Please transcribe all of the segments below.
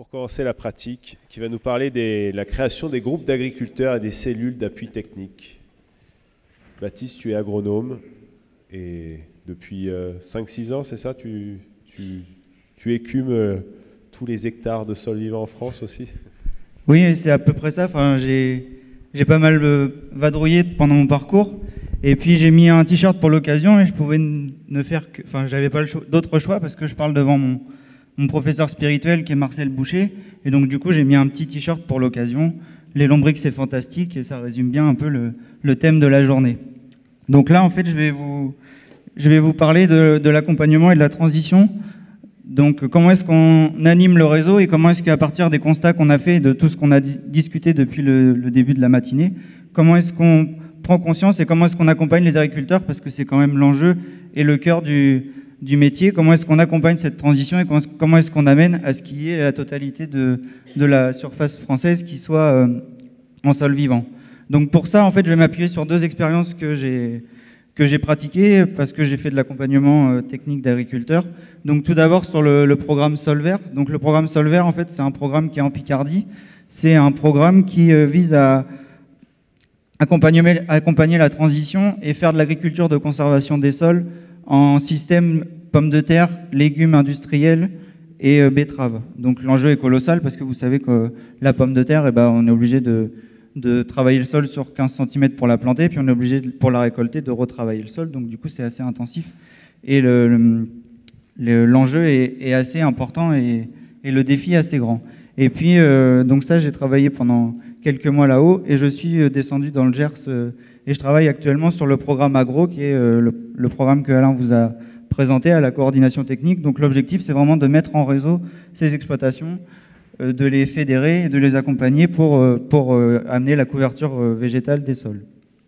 pour commencer la pratique, qui va nous parler de la création des groupes d'agriculteurs et des cellules d'appui technique. Baptiste, tu es agronome et depuis 5-6 ans, c'est ça, tu écumes tous les hectares de sol vivant en France aussi? Oui, c'est à peu près ça. Enfin, j'ai pas mal vadrouillé pendant mon parcours. Et puis j'ai mis un t-shirt pour l'occasion et je pouvais ne faire que... Enfin, j'avais pas d'autre choix parce que je parle devant mon professeur spirituel qui est Marcel Boucher. Et donc du coup, j'ai mis un petit t-shirt pour l'occasion. Les lombrics, c'est fantastique et ça résume bien un peu le thème de la journée. Donc là, en fait, je vais vous parler de l'accompagnement et de la transition. Donc comment est-ce qu'on anime le réseau et comment est-ce qu'à partir des constats qu'on a fait, de tout ce qu'on a discuté depuis le début de la matinée, comment est-ce qu'on prend conscience et comment est-ce qu'on accompagne les agriculteurs, parce que c'est quand même l'enjeu et le cœur du métier, comment est-ce qu'on accompagne cette transition et comment est-ce qu'on amène à ce qu'il y ait la totalité de la surface française qui soit en sol vivant. Donc pour ça, en fait, je vais m'appuyer sur deux expériences que j'ai pratiquées parce que j'ai fait de l'accompagnement technique d'agriculteurs. Donc tout d'abord sur le programme Solvert. Donc le programme Solvert, en fait, c'est un programme qui est en Picardie. C'est un programme qui vise à accompagner la transition et faire de l'agriculture de conservation des sols en système pommes de terre, légumes industriels et betteraves. Donc l'enjeu est colossal parce que vous savez que la pomme de terre, on est obligé de travailler le sol sur 15 cm pour la planter, puis on est obligé, pour la récolter, de retravailler le sol. Donc du coup, c'est assez intensif. Et l'enjeu est assez important et le défi est assez grand. Et puis, donc ça, j'ai travaillé pendant quelques mois là-haut et je suis descendu dans le Gers et je travaille actuellement sur le programme Agro, qui est le programme que Alain vous a présenté à la coordination technique. Donc l'objectif, c'est vraiment de mettre en réseau ces exploitations, de les fédérer et de les accompagner pour amener la couverture végétale des sols.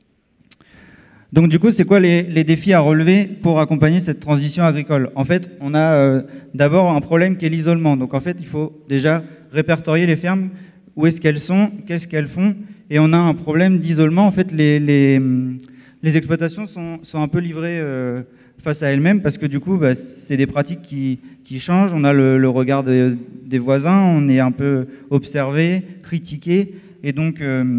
Donc du coup, c'est quoi les défis à relever pour accompagner cette transition agricole? En fait, on a d'abord un problème qui est l'isolement. Donc en fait, il faut déjà répertorier les fermes, où est-ce qu'elles sont, qu'est-ce qu'elles font, et on a un problème d'isolement. En fait, les exploitations sont un peu livrées face à elles-mêmes parce que du coup, c'est des pratiques qui changent. On a le regard des voisins, on est un peu observé, critiqué, et donc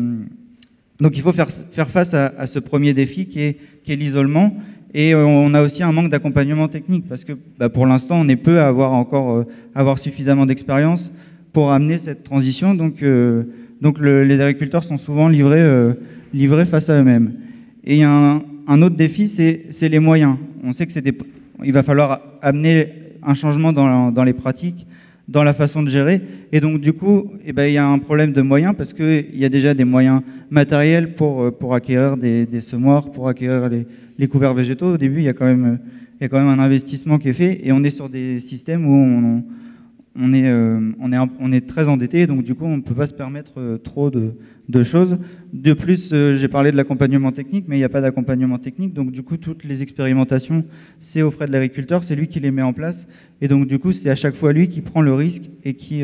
il faut faire face à ce premier défi qui est l'isolement. Et on a aussi un manque d'accompagnement technique parce que pour l'instant, on est peu à avoir suffisamment d'expérience pour amener cette transition. Donc les agriculteurs sont souvent livrés face à eux-mêmes. Et il y a un autre défi, c'est les moyens. On sait il va falloir amener un changement dans les pratiques, dans la façon de gérer. Et donc, du coup, il y a un problème de moyens parce qu'il y a déjà des moyens matériels pour acquérir des semoirs, pour acquérir les couverts végétaux. Au début, il y a quand même un investissement qui est fait et on est sur des systèmes où on est très endetté, donc du coup, on ne peut pas se permettre trop de choses. De plus, j'ai parlé de l'accompagnement technique, mais il n'y a pas d'accompagnement technique, donc du coup, toutes les expérimentations, c'est aux frais de l'agriculteur, c'est lui qui les met en place, et donc du coup, c'est à chaque fois lui qui prend le risque et qui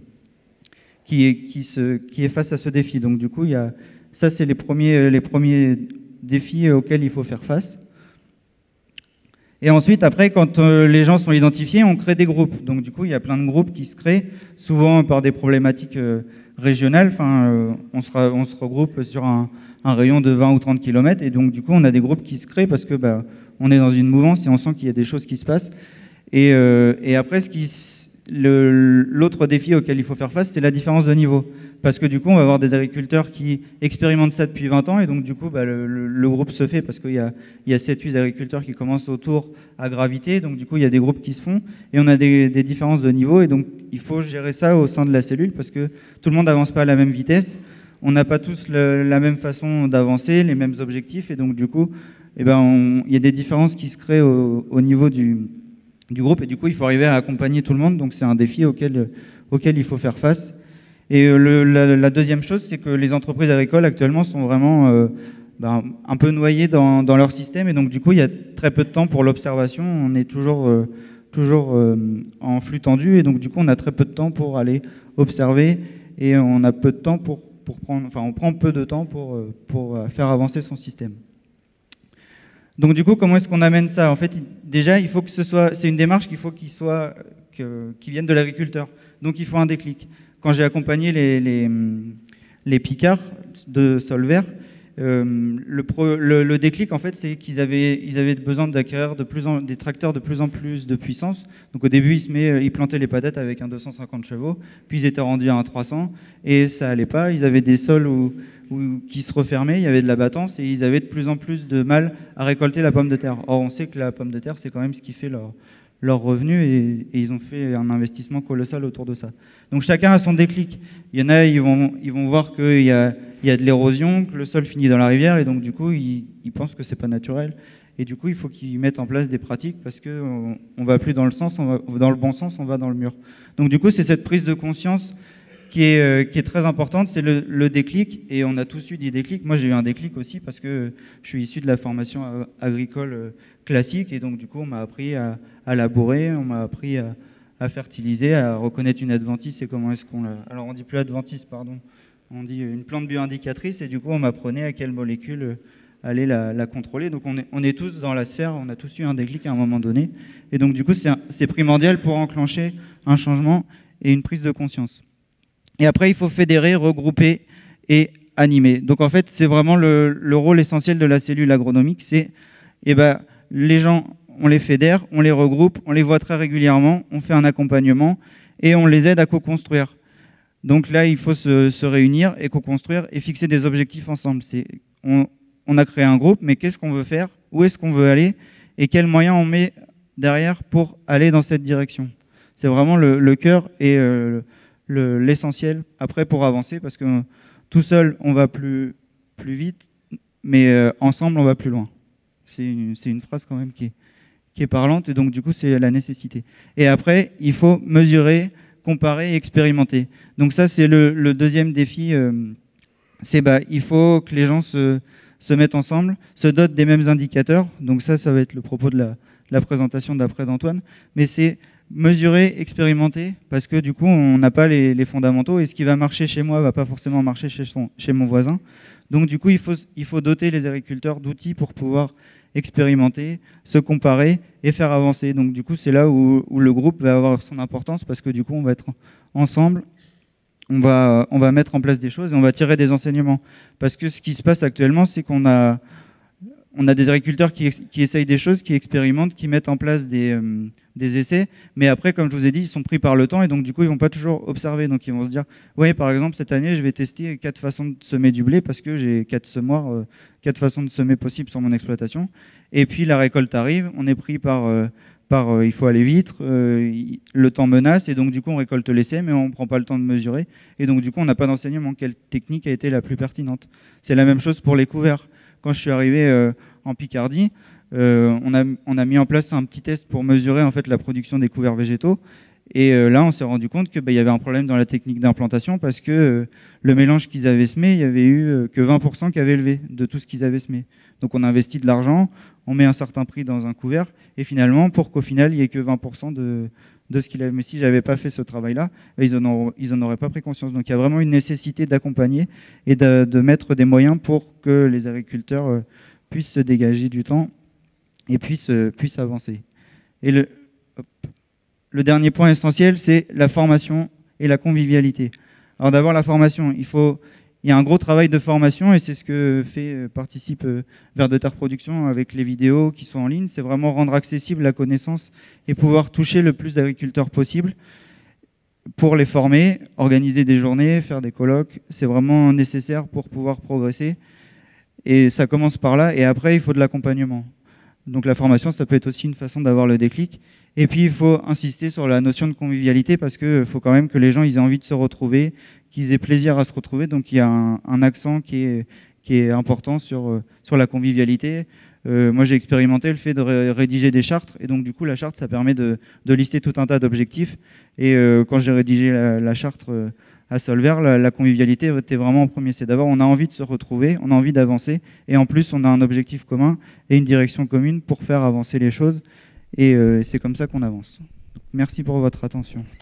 est face à ce défi. Donc du coup, ça, c'est les premiers défis auxquels il faut faire face. Et ensuite, après, quand les gens sont identifiés, on crée des groupes. Donc du coup, il y a plein de groupes qui se créent, souvent par des problématiques régionales. Enfin, on se regroupe sur un rayon de 20 ou 30 km. Et donc du coup, on a des groupes qui se créent parce que on est dans une mouvance et on sent qu'il y a des choses qui se passent. Et après, l'autre défi auquel il faut faire face, c'est la différence de niveau. Parce que du coup, on va avoir des agriculteurs qui expérimentent ça depuis 20 ans, et donc du coup, le groupe se fait parce qu'il y a 7-8 agriculteurs qui commencent autour à graviter, donc du coup, il y a des groupes qui se font, et on a des différences de niveau, et donc il faut gérer ça au sein de la cellule, parce que tout le monde n'avance pas à la même vitesse, on n'a pas tous la même façon d'avancer, les mêmes objectifs, et donc du coup, il y a des différences qui se créent au niveau du groupe, et du coup, il faut arriver à accompagner tout le monde, donc c'est un défi auquel il faut faire face. Et la deuxième chose, c'est que les entreprises agricoles actuellement sont vraiment un peu noyées dans leur système. Et donc, du coup, il y a très peu de temps pour l'observation. On est toujours en flux tendu. Et donc, du coup, on a très peu de temps pour aller observer. Et on a peu de temps on prend peu de temps pour faire avancer son système. Donc, du coup, comment est-ce qu'on amène ça? En fait, déjà, il faut que c'est une démarche qu'il faut qui viennent de l'agriculteur. Donc il faut un déclic. Quand j'ai accompagné les picards de Solvay, le déclic, en fait, c'est qu'ils avaient besoin d'acquérir des tracteurs de plus en plus de puissance. Donc au début, ils plantaient les patates avec un 250 chevaux, puis ils étaient rendus à un 300, et ça allait pas. Ils avaient des sols qui se refermaient, il y avait de la battance, et ils avaient de plus en plus de mal à récolter la pomme de terre. Or, on sait que la pomme de terre, c'est quand même ce qui fait leur revenu, et ils ont fait un investissement colossal autour de ça. Donc chacun a son déclic. Il y en a, ils vont voir qu'il y a de l'érosion, que le sol finit dans la rivière, et donc du coup, ils pensent que c'est pas naturel. Et du coup, il faut qu'ils mettent en place des pratiques parce qu'on ne va plus dans le bon sens, on va dans le mur. Donc du coup, c'est cette prise de conscience qui est très importante, c'est le déclic, et on a tous eu des déclics. Moi, j'ai eu un déclic aussi parce que je suis issu de la formation agricole classique, et donc du coup, on m'a appris à labourer, on m'a appris à fertiliser, à reconnaître une adventice et comment est-ce qu'on la... Alors, on dit plus adventice, pardon. On dit une plante bioindicatrice, et du coup, on m'apprenait à quelle molécule aller la contrôler. Donc, on est tous dans la sphère, on a tous eu un déclic à un moment donné. Et donc, du coup, c'est primordial pour enclencher un changement et une prise de conscience. Et après, il faut fédérer, regrouper et animer. Donc, en fait, c'est vraiment le rôle essentiel de la cellule agronomique. C'est, les gens, on les fédère, on les regroupe, on les voit très régulièrement, on fait un accompagnement et on les aide à co-construire. Donc là, il faut se réunir et co-construire et fixer des objectifs ensemble. On a créé un groupe, mais qu'est-ce qu'on veut faire? Où est-ce qu'on veut aller? Et quels moyens on met derrière pour aller dans cette direction? C'est vraiment le cœur et l'essentiel après pour avancer, parce que tout seul, on va plus vite, mais ensemble, on va plus loin. C'est une phrase quand même qui est parlante, et donc du coup, c'est la nécessité. Et après, il faut mesurer, comparer et expérimenter. Donc ça, c'est le deuxième défi. Il faut que les gens se mettent ensemble, se dotent des mêmes indicateurs. Donc ça va être le propos de la présentation d'après d'Antoine. Mais c'est mesurer, expérimenter, parce que du coup, on n'a pas les fondamentaux, et ce qui va marcher chez moi ne va pas forcément marcher chez mon voisin. Donc du coup, il faut doter les agriculteurs d'outils pour pouvoir expérimenter, se comparer et faire avancer. Donc du coup, c'est là où le groupe va avoir son importance, parce que du coup, on va être ensemble, on va mettre en place des choses et on va tirer des enseignements. Parce que ce qui se passe actuellement, c'est qu'on a des agriculteurs qui essayent des choses, qui expérimentent, qui mettent en place des essais, mais après, comme je vous ai dit, ils sont pris par le temps, et donc du coup, ils ne vont pas toujours observer. Donc ils vont se dire, ouais, par exemple, cette année, je vais tester 4 façons de semer du blé, parce que j'ai 4 semoirs, 4 façons de semer possibles sur mon exploitation. Et puis la récolte arrive, on est pris par il faut aller vite, le temps menace, et donc du coup, on récolte l'essai, mais on ne prend pas le temps de mesurer. Et donc du coup, on n'a pas d'enseignement. Quelle technique a été la plus pertinente? C'est la même chose pour les couverts. Quand je suis arrivé en Picardie, on a mis en place un petit test pour mesurer en fait la production des couverts végétaux. Et là, on s'est rendu compte qu'il y avait un problème dans la technique d'implantation, parce que le mélange qu'ils avaient semé, il n'y avait eu que 20% qui avait élevé de tout ce qu'ils avaient semé. Donc on investit de l'argent, on met un certain prix dans un couvert, et finalement, pour qu'au final, il n'y ait que 20% de ce qu'il avait. Mais si je n'avais pas fait ce travail-là, ils en auraient pas pris conscience. Donc il y a vraiment une nécessité d'accompagner et de mettre des moyens pour que les agriculteurs puissent se dégager du temps et puissent avancer. Et le dernier point essentiel, c'est la formation et la convivialité. Alors d'abord, la formation. Il y a un gros travail de formation, et c'est ce que participe Vers de Terre Production avec les vidéos qui sont en ligne. C'est vraiment rendre accessible la connaissance et pouvoir toucher le plus d'agriculteurs possible pour les former, organiser des journées, faire des colloques. C'est vraiment nécessaire pour pouvoir progresser. Et ça commence par là, et après, il faut de l'accompagnement. Donc la formation, ça peut être aussi une façon d'avoir le déclic. Et puis, il faut insister sur la notion de convivialité, parce qu'il faut quand même que les gens aient envie de se retrouver, qu'ils aient plaisir à se retrouver. Donc, il y a un accent qui est important sur la convivialité. Moi, j'ai expérimenté le fait de rédiger des chartes. Et donc, du coup, la charte, ça permet de lister tout un tas d'objectifs. Et quand j'ai rédigé la charte à Solvay, la convivialité était vraiment en premier. C'est d'abord, on a envie de se retrouver, on a envie d'avancer. Et en plus, on a un objectif commun et une direction commune pour faire avancer les choses. Et c'est comme ça qu'on avance. Donc, merci pour votre attention.